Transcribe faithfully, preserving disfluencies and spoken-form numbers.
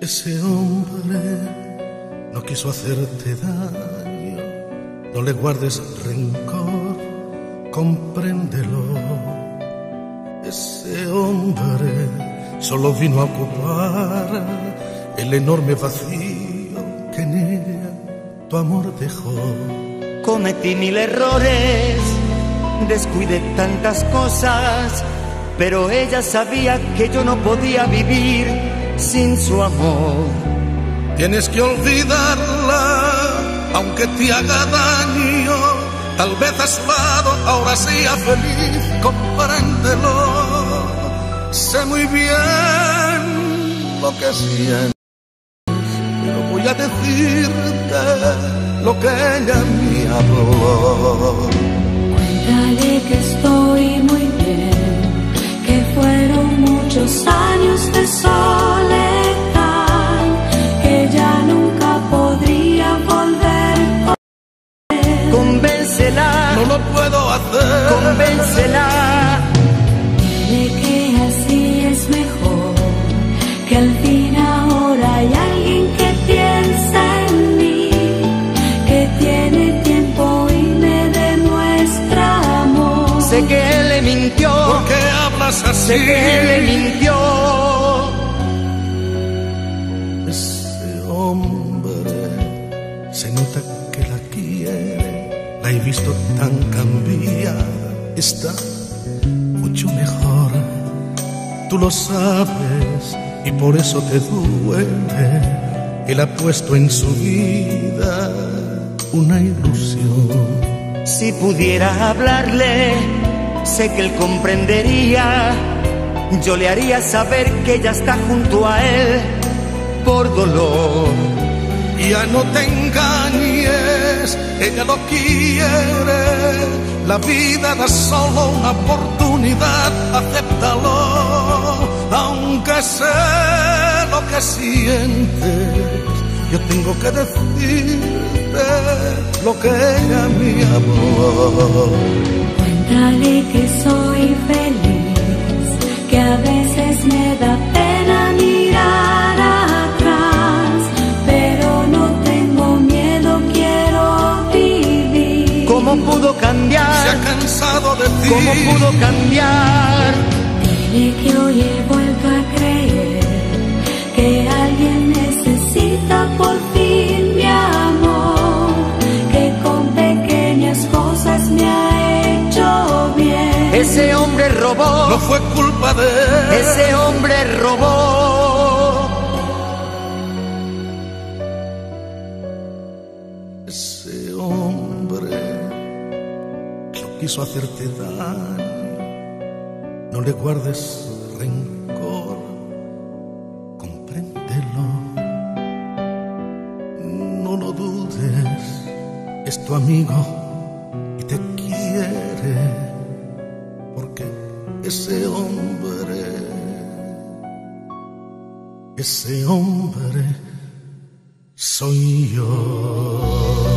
Ese hombre no quiso hacerte daño, no le guardes rencor, compréndelo. Ese hombre solo vino a ocupar el enorme vacío que en ella tu amor dejó. Cometí mil errores, descuidé tantas cosas, pero ella sabía que yo no podía vivir sin su amor. Tienes que olvidarla, aunque te haga daño. Tal vez a su lado ahora sea feliz, compréndelo. Sé muy bien lo que sientes, pero voy a decirte lo que ella me habló. Cuéntale que estoy muy bien, que fueron muchos años de soledad, que ya nunca podría volver con él. Convéncela, No lo puedo hacer. convéncela. Dile que así es mejor, que al fin ahora hay alguien que piensa en mí, que tiene tiempo y me demuestra amor. Sé que él le mintió, ¿Por qué hablas así? sé que él le mintió. Ese hombre se nota que la quiere, la he visto tan cambiada, está mucho mejor. Tú lo sabes y por eso te duele. Él ha puesto en su vida una ilusión. Si pudiera hablarle, sé que él comprendería. Yo le haría saber que ella está junto a él por dolor. Ya no te engañes, ella lo quiere. La vida da solo una oportunidad, acéptalo. Aunque sé lo que sientes, yo tengo que decirte lo que ella me habló. Cuéntale que soy feliz, que a veces me da pena mirar atrás, pero no tengo miedo, quiero vivir. ¿Cómo pudo cambiar? Se ha cansado de ti. ¿Cómo pudo cambiar? Dile que hoy he vuelto a creer que alguien necesita por fin mi amor, que con pequeñas cosas me ha hecho bien. Ese hombre robó, No fue culpa de él. ese hombre robó. Ese hombre que no quiso hacerte daño, no le guardes rencor, compréndelo. No lo dudes, es tu amigo y te quiere, porque ese hombre, ese hombre soy yo.